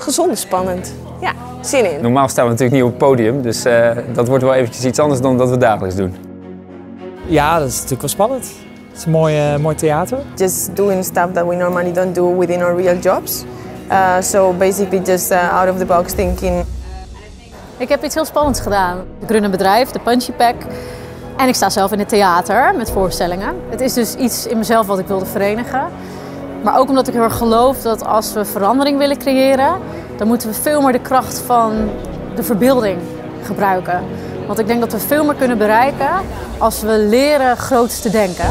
gezond spannend. Ja, zin in. Normaal staan we natuurlijk niet op het podium, dus dat wordt wel eventjes iets anders dan dat we dagelijks doen. Ja, dat is natuurlijk wel spannend. Het is een mooi theater. Just doing stuff that we normally don't do within our real jobs. So basically just out of the box thinking. Ik heb iets heel spannends gedaan. Ik run een bedrijf, de Punchy Pack. En ik sta zelf in het theater met voorstellingen. Het is dus iets in mezelf wat ik wilde verenigen. Maar ook omdat ik heel erg geloof dat als we verandering willen creëren, dan moeten we veel meer de kracht van de verbeelding gebruiken. Want ik denk dat we veel meer kunnen bereiken als we leren groots te denken.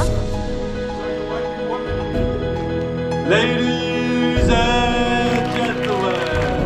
Ladies and gentlemen.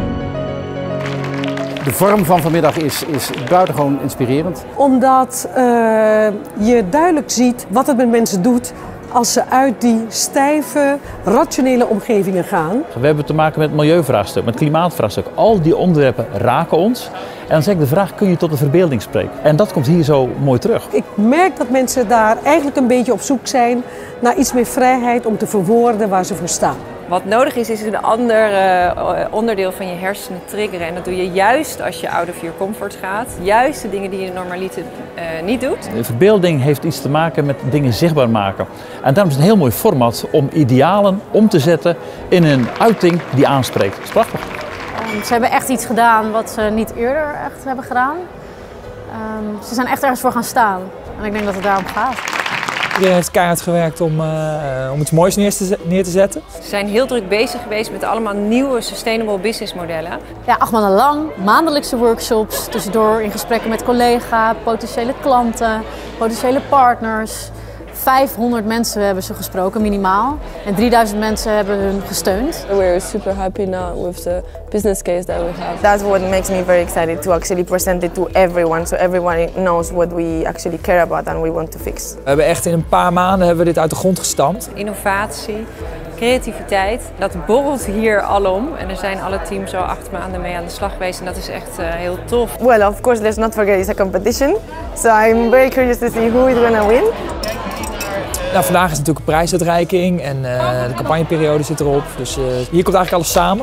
De vorm van vanmiddag is buitengewoon inspirerend. Omdat je duidelijk ziet wat het met mensen doet als ze uit die stijve, rationele omgevingen gaan. We hebben te maken met milieuvraagstuk, met klimaatvraagstuk. Al die onderwerpen raken ons. En dan zeg ik de vraag, kun je tot de verbeelding spreken? En dat komt hier zo mooi terug. Ik merk dat mensen daar eigenlijk een beetje op zoek zijn naar iets meer vrijheid om te verwoorden waar ze voor staan. Wat nodig is een ander onderdeel van je hersenen triggeren. En dat doe je juist als je out of your comfort gaat. Juist de dingen die je normaliter niet doet. De verbeelding heeft iets te maken met dingen zichtbaar maken. En daarom is het een heel mooi format om idealen om te zetten in een uiting die aanspreekt. Dat is prachtig. Ze hebben echt iets gedaan wat ze niet eerder echt hebben gedaan. Ze zijn echt ergens voor gaan staan. En ik denk dat het daarom gaat. Iedereen heeft keihard gewerkt om iets moois neer te zetten. Ze zijn heel druk bezig geweest met allemaal nieuwe sustainable business modellen. Ja, 8 maanden lang, maandelijkse workshops, tussendoor in gesprekken met collega's, potentiële klanten, potentiële partners. 500 mensen hebben ze gesproken, minimaal. En 3000 mensen hebben hun gesteund. We're super happy now with the business case that we have. That's what makes me very excited to actually present it to everyone. So everyone knows what we actually care about and we want to fix. We hebben echt in een paar maanden hebben we dit uit de grond gestampt. Innovatie, creativiteit, dat borrelt hier alom. En er zijn alle teams al 8 maanden mee aan de slag geweest en dat is echt heel tof. Well, of course, let's not forget it's a competition. So I'm very curious to see who is going to win. Nou, vandaag is natuurlijk een prijsuitreiking en de campagneperiode zit erop. Dus hier komt eigenlijk alles samen.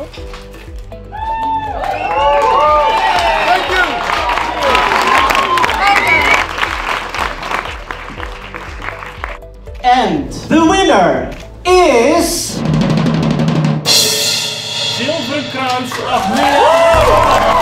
And the winner is... Zilveren Kruis Achmea.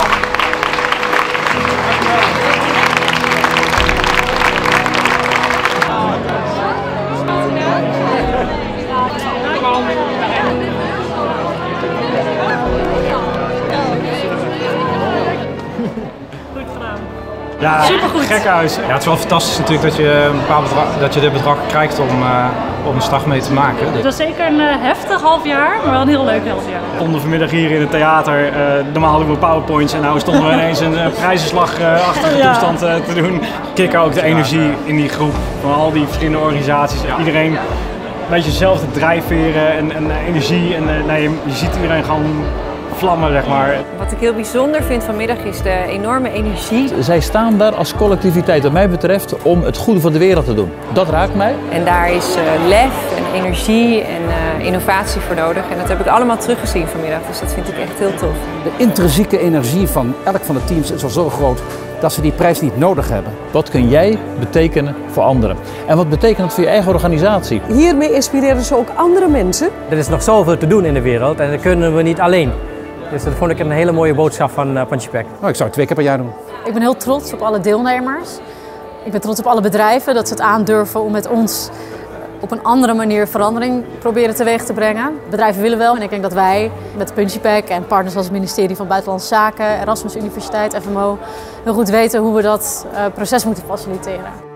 Ja, supergoed. Gekhuis. Ja, het is wel fantastisch natuurlijk dat je een bepaald dit bedrag krijgt om een slag mee te maken. Het was zeker een heftig half jaar, maar wel een heel leuk half jaar. We stonden vanmiddag hier in het theater. Normaal doen we powerpoints en nu stonden we ineens een prijzenslagachtige toestand te doen. Kicken ook de energie in die groep van al die verschillende organisaties. Ja. Iedereen een beetje dezelfde drijfveren en energie. En je ziet iedereen gewoon vlammen, zeg maar. Wat ik heel bijzonder vind vanmiddag is de enorme energie. Zij staan daar als collectiviteit, wat mij betreft, om het goede van de wereld te doen. Dat raakt mij. En daar is lef en energie en innovatie voor nodig. En dat heb ik allemaal teruggezien vanmiddag, dus dat vind ik echt heel tof. De intrinsieke energie van elk van de teams is al zo groot dat ze die prijs niet nodig hebben. Wat kun jij betekenen voor anderen? En wat betekent dat voor je eigen organisatie? Hiermee inspireren ze ook andere mensen. Er is nog zoveel te doen in de wereld en dat kunnen we niet alleen. Dus dat vond ik een hele mooie boodschap van Punchy Pack. Nou, ik zou het 2 keer per jaar doen. Ik ben heel trots op alle deelnemers. Ik ben trots op alle bedrijven dat ze het aandurven om met ons op een andere manier verandering proberen teweeg te brengen. Bedrijven willen wel en ik denk dat wij met Punchy Pack en partners als het ministerie van Buitenlandse Zaken, Erasmus Universiteit, FMO, heel goed weten hoe we dat proces moeten faciliteren.